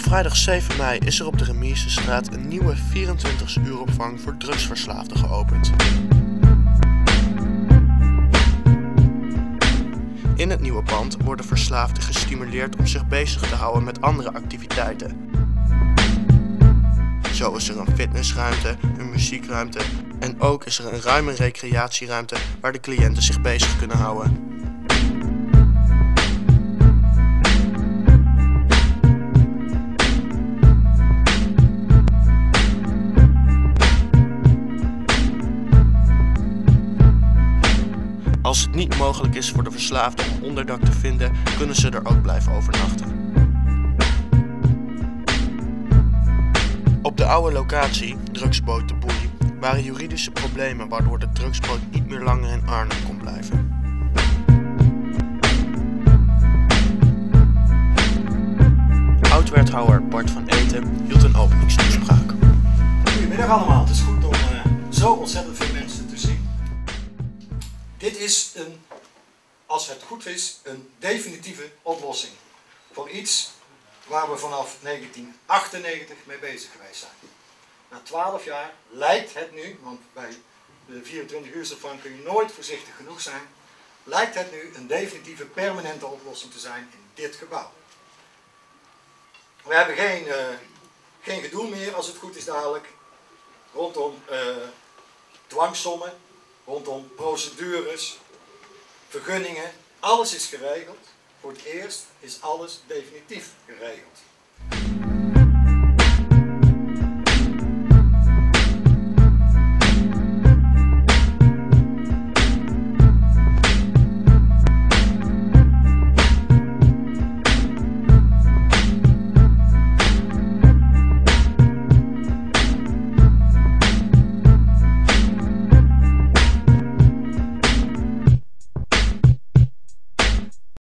vrijdag 7 mei is er op de Remisestraat een nieuwe 24-uur opvang voor drugsverslaafden geopend. In het nieuwe pand worden verslaafden gestimuleerd om zich bezig te houden met andere activiteiten. Zo is er een fitnessruimte, een muziekruimte en ook is er een ruime recreatieruimte waar de cliënten zich bezig kunnen houden. Als het niet mogelijk is voor de verslaafden om onderdak te vinden, kunnen ze er ook blijven overnachten. Op de oude locatie, drugsboot De Boei, waren juridische problemen waardoor de drugsboot niet meer langer in Arnhem kon blijven. Oud-wethouder Bart van Eeten hield een openingstoespraak. Goedemiddag allemaal, het is goed om zo ontzettend veel mensen te zien. Dit is als het goed is, een definitieve oplossing voor iets waar we vanaf 1998 mee bezig geweest zijn. Na 12 jaar lijkt het nu, want bij de 24-uursopvang kun je nooit voorzichtig genoeg zijn, lijkt het nu een definitieve permanente oplossing te zijn in dit gebouw. We hebben geen gedoe meer, als het goed is dadelijk, rondom dwangsommen, rondom procedures, vergunningen. Alles is geregeld. Voor het eerst is alles definitief geregeld.